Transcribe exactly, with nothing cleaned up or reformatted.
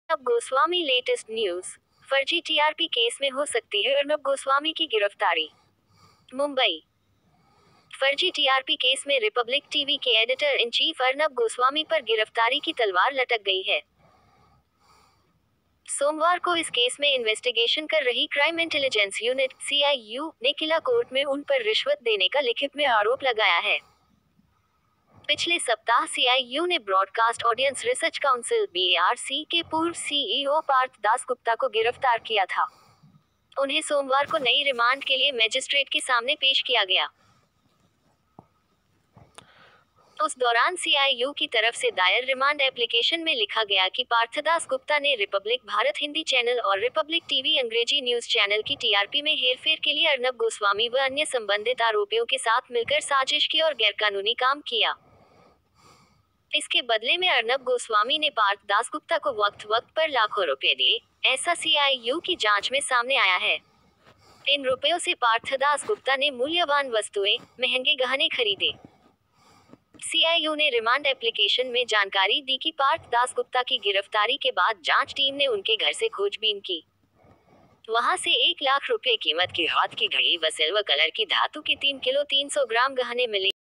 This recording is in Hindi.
अब गोस्वामी लेटेस्ट न्यूज। फर्जी टीआरपी केस में हो सकती है अर्नब गोस्वामी की गिरफ्तारी। मुंबई। फर्जी टीआरपी केस में रिपब्लिक टीवी के editor in chief Arnab Goswami पर गिरफ्तारी की तलवार लटक गई है। सोमवार को इस केस में इन्वेस्टिगेशन कर रही crime intelligence unit C I U ने किला कोर्ट में उन पर रिश्वत देने का लिखित में आरोप लगाया है। पिछले सप्ताह सी आई यू ने broadcast audience research council B A R C के पूर्व सीईओ पार्थ दासगुप्ता को गिरफ्तार किया था। उन्हें सोमवार को नई रिमांड के लिए मजिस्ट्रेट के सामने पेश किया गया। उस दौरान सी आई यू की तरफ से दायर रिमांड एप्लीकेशन में लिखा गया कि पार्थदास गुप्ता ने रिपब्लिक भारत हिंदी चैनल और रिपब्लिक टीवी अंग्रेजी न्यूज चैनल की टीआरपी में हेरफेर के लिए अर्नब गोस्वामी व अन्य संबंधित आरोपियों के साथ मिलकर साजिश की और गैरकानूनी काम किया। इसके बदले में अर्नब गोस्वामी ने पार्थ दासगुप्ता को वक्त वक्त पर लाखों रुपए दिए, ऐसा सी आई यू की जांच में सामने आया है। इन रुपयों से पार्थ दासगुप्ता ने मूल्यवान वस्तुएं, महंगे गहने खरीदे। सी आई यू ने रिमांड एप्लीकेशन में जानकारी दी कि पार्थ दासगुप्ता की गिरफ्तारी के बाद जांच टीम ने उनके घर से खोजबीन की। वहां से एक लाख रुपए कीमत की हाथ की घड़ी व सिल्वर कलर की धातु के तीन किलो तीन सौ ग्राम गहने मिले।